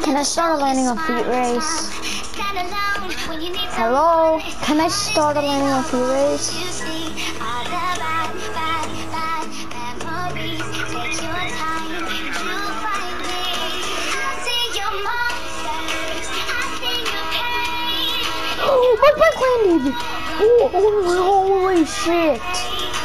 Can I start a landing on feet race? Hello? Can I start a landing on feet race? Oh, my bike landed! Oh, holy shit!